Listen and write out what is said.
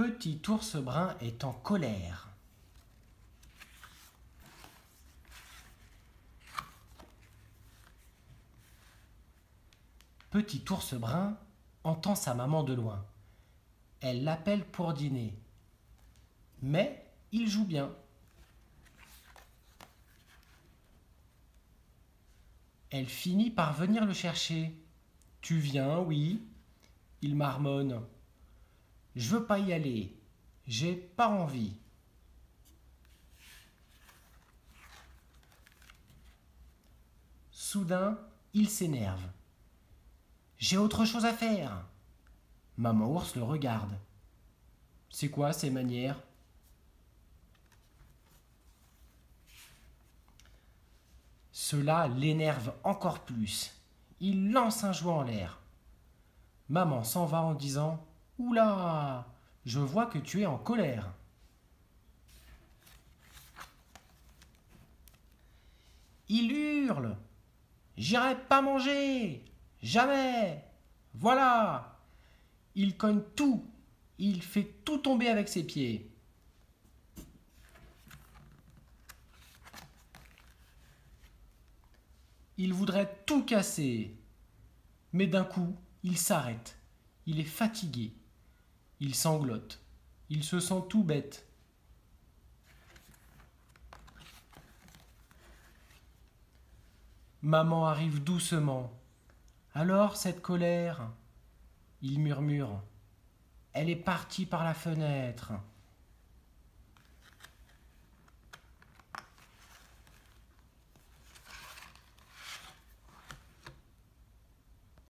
Petit ours brun est en colère. Petit ours brun entend sa maman de loin. Elle l'appelle pour dîner. Mais il joue bien. Elle finit par venir le chercher. « Tu viens, oui ?» Il marmonne. « Je veux pas y aller. J'ai pas envie. » Soudain, il s'énerve. « J'ai autre chose à faire. » Maman ours le regarde. « C'est quoi ces manières ?» Cela l'énerve encore plus. Il lance un jouet en l'air. Maman s'en va en disant « Oula, je vois que tu es en colère. » Il hurle « J'irai pas manger. Jamais. Voilà !» Il cogne tout. Il fait tout tomber avec ses pieds. Il voudrait tout casser. Mais d'un coup, il s'arrête. Il est fatigué. Il sanglote. Il se sent tout bête. Maman arrive doucement. « Alors, cette colère ?» Il murmure. « Elle est partie par la fenêtre.